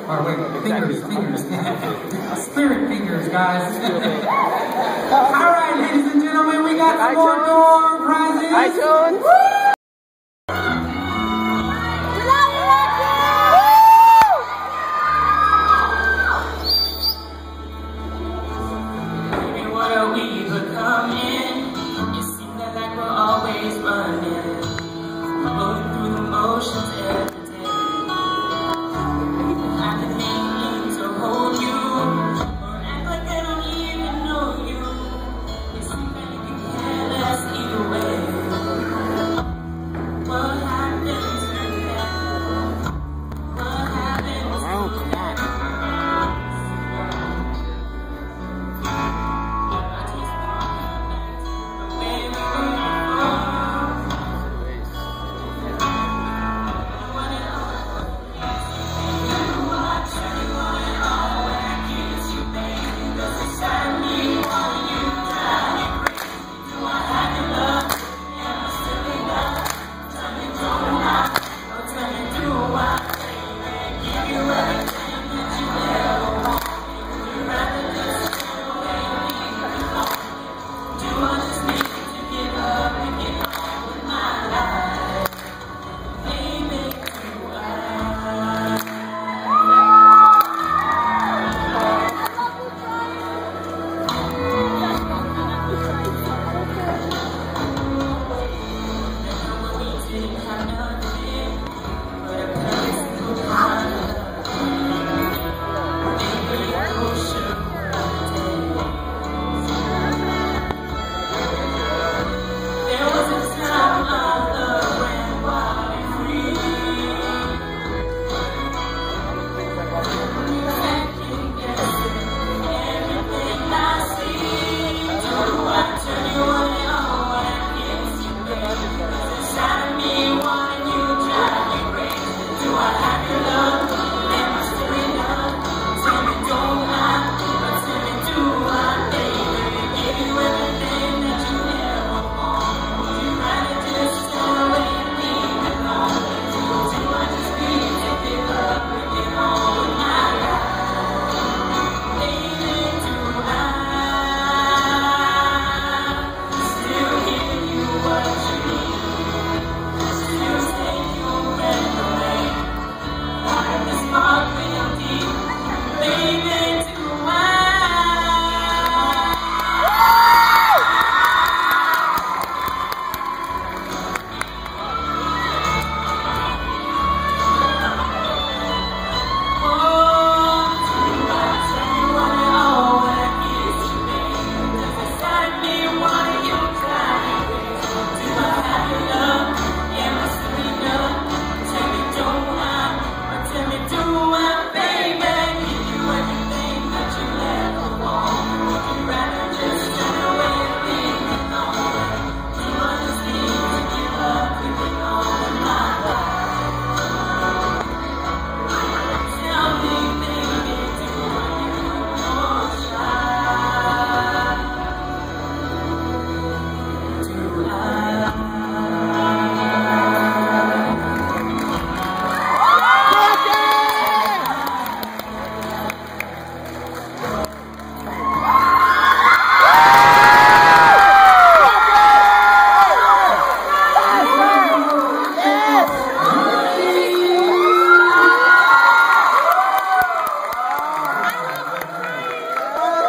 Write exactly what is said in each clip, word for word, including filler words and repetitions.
Or wait, fingers, fingers. Spirit fingers, guys. All right, ladies and gentlemen, we got some more door prizes. iTunes. Baby, what are we becoming? It seems like we're always running, going through the motions every day. I've been meaning to hold you, or act like I don't even know you. It seems like you can care less either way. What happens to that? What happens to that?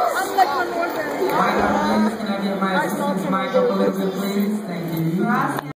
Can I get my assistant's mic up a little bit, please? Thank you.